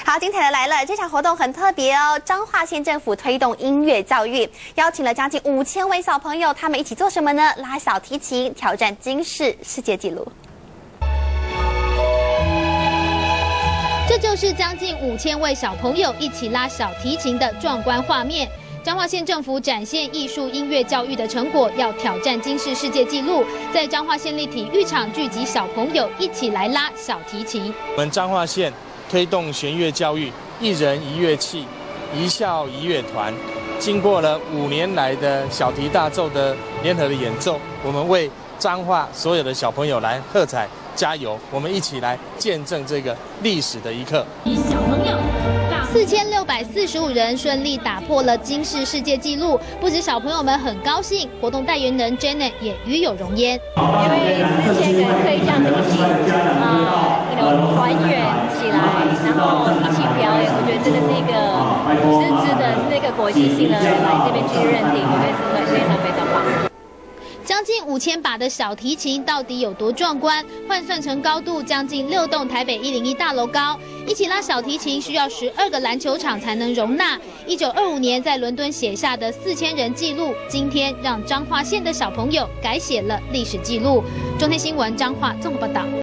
好，精彩的来了！这场活动很特别哦，彰化县政府推动音乐教育，邀请了将近5000位小朋友，他们一起做什么呢？拉小提琴，挑战金氏世界纪录。 这就是将近5000位小朋友一起拉小提琴的壮观画面。彰化县政府展现艺术音乐教育的成果，要挑战金氏世界纪录，在彰化县立体育场聚集小朋友一起来拉小提琴。 我们彰化县推动弦乐教育，一人一乐器，一校一乐团。经过了5年来的小提大奏的联合的演奏，我们为彰化所有的小朋友来喝彩加油！我们一起来见证这个历史的一刻。 小朋友。4645人顺利打破了金氏世界纪录，不止小朋友们很高兴，活动代言人 Janet 也与有荣焉。 因为4000个人可以这样子一起团圆起来，然后一起表演，我觉得这个是一个是值得，是那个国际性的来这边去认定，我觉得是非常非常棒。 将近5000把的小提琴到底有多壮观？换算成高度，将近6栋台北101大楼高。一起拉小提琴需要12个篮球场才能容纳。1925年在伦敦写下的4000人纪录，今天让彰化县的小朋友改写了历史纪录。中天新闻彰化综合报道。